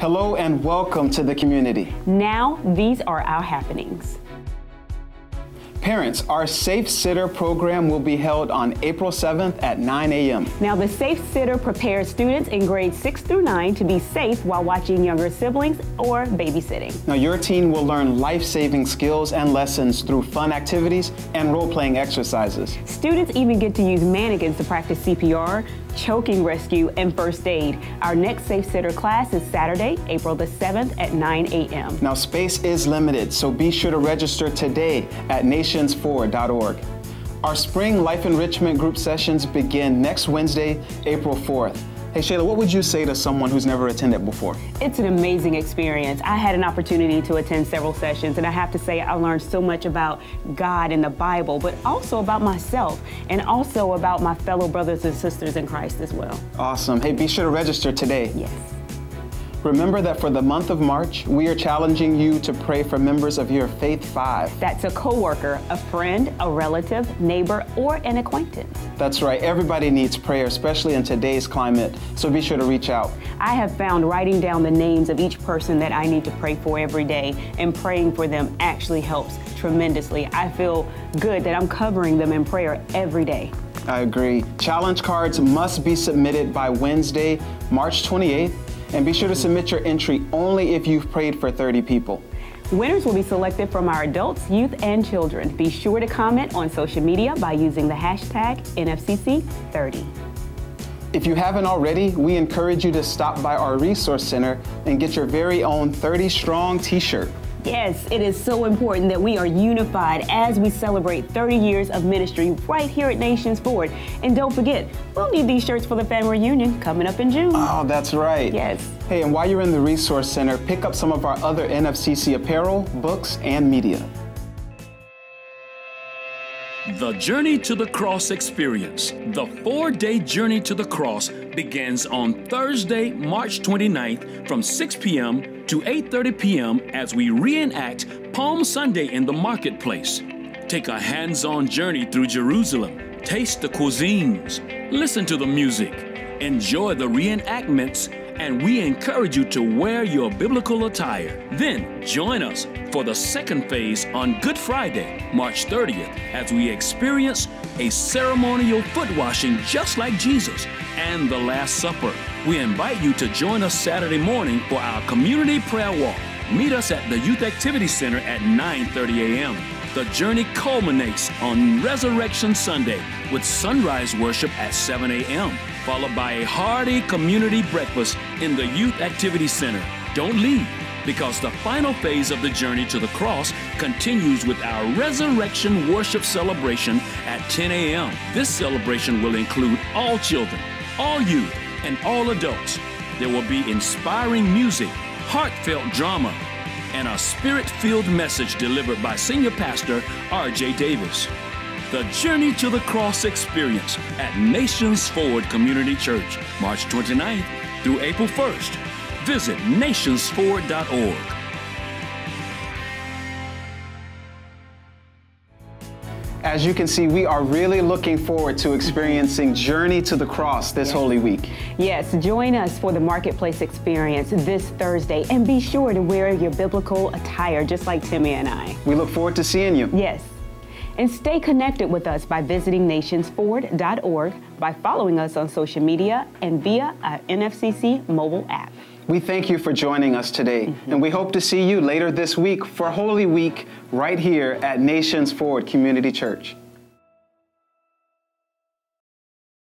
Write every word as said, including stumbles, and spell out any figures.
Hello and welcome to the community. Now, these are our happenings. Parents, our Safe Sitter program will be held on April seventh at nine A M Now, the Safe Sitter prepares students in grades six through nine to be safe while watching younger siblings or babysitting. Now, your teen will learn life-saving skills and lessons through fun activities and role-playing exercises. Students even get to use mannequins to practice C P R, choking rescue, and first aid. Our next Safe Sitter class is Saturday, April the seventh at nine A M Now, space is limited, so be sure to register today at nations forward dot org. Our spring life enrichment group sessions begin next Wednesday, April fourth. Hey, Shayla, what would you say to someone who's never attended before? It's an amazing experience. I had an opportunity to attend several sessions, and I have to say I learned so much about God and the Bible, but also about myself, and also about my fellow brothers and sisters in Christ as well. Awesome. Hey, be sure to register today. Yes. Remember that for the month of March, we are challenging you to pray for members of your Faith Five. That's a coworker, a friend, a relative, neighbor, or an acquaintance. That's right. Everybody needs prayer, especially in today's climate, so be sure to reach out. I have found writing down the names of each person that I need to pray for every day, and praying for them actually helps tremendously. I feel good that I'm covering them in prayer every day. I agree. Challenge cards must be submitted by Wednesday, March twenty-eighth. And be sure to submit your entry only if you've prayed for thirty people. Winners will be selected from our adults, youth, and children. Be sure to comment on social media by using the hashtag N F C C thirty. If you haven't already, we encourage you to stop by our resource center and get your very own thirty strong t-shirt. Yes, it is so important that we are unified as we celebrate thirty years of ministry right here at Nations Forward. And don't forget, we'll need these shirts for the family reunion coming up in June. Oh, that's right. Yes. Hey, and while you're in the resource center, pick up some of our other N F C C apparel, books, and media. The Journey to the Cross Experience, the four-day Journey to the Cross, begins on Thursday, March twenty-ninth from six P M to eight thirty P M as we reenact Palm Sunday in the marketplace. Take a hands-on journey through Jerusalem, taste the cuisines, listen to the music, enjoy the reenactments, and we encourage you to wear your biblical attire. Then join us for the second phase on Good Friday, March thirtieth, as we experience a ceremonial foot washing just like Jesus and the Last Supper. We invite you to join us Saturday morning for our community prayer walk. Meet us at the Youth Activity Center at nine thirty A M The journey culminates on Resurrection Sunday with sunrise worship at seven A M, followed by a hearty community breakfast in the Youth Activity Center. Don't leave, because the final phase of the Journey to the Cross continues with our Resurrection Worship Celebration at ten A M This celebration will include all children, all youth, and all adults. There will be inspiring music, heartfelt drama, and a spirit-filled message delivered by Senior Pastor R J Davis. The Journey to the Cross Experience at Nations Forward Community Church, March twenty-ninth through April first. Visit nations forward dot org. As you can see, we are really looking forward to experiencing Journey to the Cross this Holy Week. Yes, join us for the Marketplace experience this Thursday, and be sure to wear your biblical attire just like Timmy and I. We look forward to seeing you. Yes. And stay connected with us by visiting nations forward dot org, by following us on social media, and via our N F C C mobile app. We thank you for joining us today, mm-hmm. and we hope to see you later this week for Holy Week right here at Nations Forward Community Church.